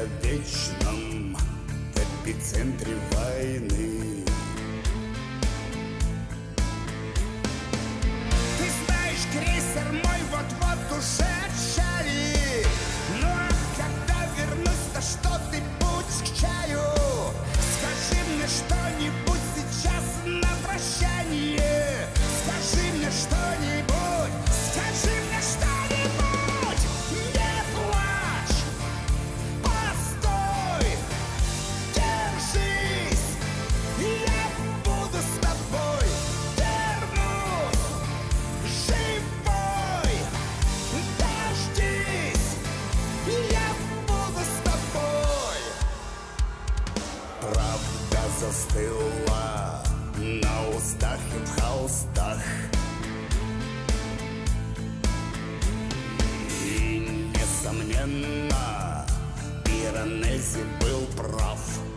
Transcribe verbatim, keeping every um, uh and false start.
долговечном, в эпицентре войны. Ты знаешь, крейсер мой вот-вот уже отчали. Ну а когда вернусь, то что ты будешь к чаю? Скажи мне что-нибудь сейчас на прощание. Скажи мне что-нибудь, скажи мне что-нибудь. Не плачь, постой, держись, я буду с тобой. Вернусь живой, дождись, я буду с тобой. Правда застыла на устах и в холстах, и, несомненно, Пиранези был прав.